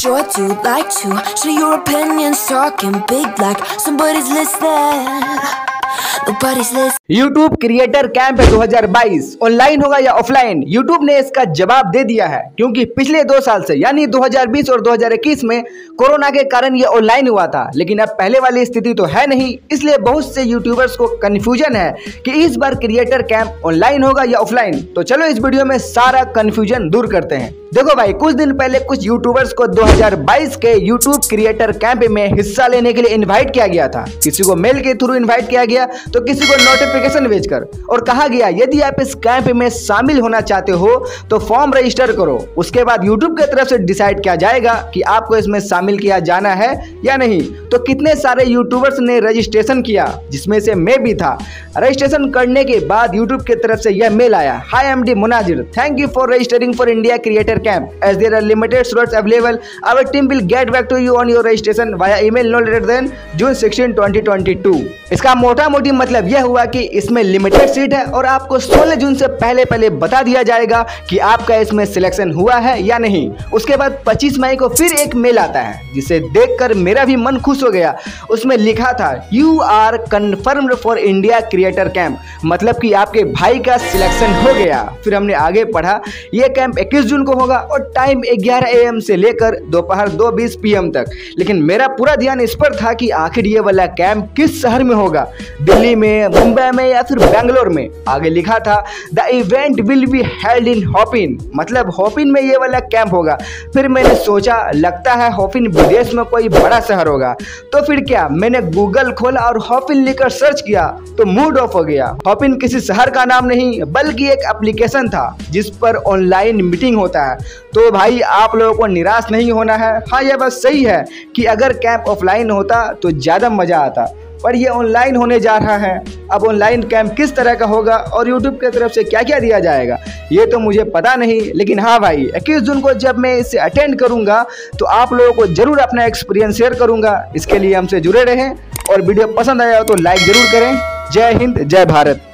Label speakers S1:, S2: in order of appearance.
S1: sure to like to share your opinions, talking big like somebody's listening. Nobody's listening.
S2: YouTube creator camp 2022 online होगा या offline? YouTube ने इसका जवाब दे दिया है, क्योंकि पिछले 2 साल से यानी 2020 और 2021 में कोरोना के कारण ये ऑनलाइन हुआ था, लेकिन अब पहले वाली स्थिति तो है नहीं। इसलिए बहुत से यूट्यूबर्स को कंफ्यूजन है कि इस बार क्रिएटर कैंप ऑनलाइन होगा या ऑफलाइन। तो चलो इस वीडियो में सारा कंफ्यूजन दूर करते हैं। देखो भाई, कुछ दिन पहले कुछ यूट्यूबर्स को 2022 के यूट्यूब क्रिएटर कैंप में हिस्सा लेने के लिए इनवाइट किया गया था। किसी को मेल के थ्रू इनवाइट किया गया तो किसी को नोटिफिकेशन भेजकर, और कहा गया यदि आप इस कैंप में शामिल होना चाहते हो तो फॉर्म रजिस्टर करो। उसके बाद यूट्यूब की तरफ से डिसाइड किया जाएगा कि आपको इसमें शामिल किया जाना है या नहीं। तो कितने सारे यूट्यूबर्स ने रजिस्ट्रेशन किया, जिसमें से मैं भी था। रजिस्ट्रेशन करने के बाद यूट्यूब की तरफ से यह मेल आया, hi MD Munazir, thank you for registering for India creator camp. As there are limited slots available, our team will get back to you on your registration via email no later than June 16, 2022. इसका मोटा मोटी मतलब यह हुआ कि इसमें limited seat है और आपको 16 जून से पहले बता दिया जाएगा कि आपका इसमें सिलेक्शन हुआ है या नहीं। उसके बाद 25 मई को फिर एक मेल आता है, जिसे देखकर मेरा भी मन खुश हो गया। उसमें लिखा था you are confirmed for India creator camp, मतलब कि आपके भाई का सिलेक्शन हो गया। फिर हमने आगे पढ़ा, यह कैंप 21 जून को होगा और टाइम 11 AM से लेकर दोपहर 2:20 PM तक। लेकिन मेरा पूरा ध्यान इस पर था कि आखिर ये वाला कैंप किस शहर में होगा, दिल्ली में, मुंबई में या फिर बेंगलोर में। आगे लिखा था the event will be held in Hopin, मतलब हॉपिन में ये वाला कैंप होगा। फिर मैंने सोचा लगता है हॉपिन विदेश में कोई बड़ा शहर होगा। तो फिर क्या, मैंने गूगल खोला और हॉपिन लिखकर सर्च किया तो मूड ऑफ हो गया। हॉपिन किसी शहर का नाम नहीं बल्कि एक एप्लीकेशन था जिस पर ऑनलाइन मीटिंग होता है। तो भाई आप लोगों को निराश नहीं होना है। हाँ, यह बात सही है कि अगर कैंप ऑफलाइन होता तो ज़्यादा मज़ा आता, पर ये ऑनलाइन होने जा रहा है। अब ऑनलाइन कैंप किस तरह का होगा और यूट्यूब की तरफ से क्या क्या दिया जाएगा ये तो मुझे पता नहीं, लेकिन हाँ भाई 21 जून को जब मैं इसे अटेंड करूँगा तो आप लोगों को ज़रूर अपना एक्सपीरियंस शेयर करूँगा। इसके लिए हमसे जुड़े रहें और वीडियो पसंद आया हो तो लाइक ज़रूर करें। जय हिंद, जय भारत।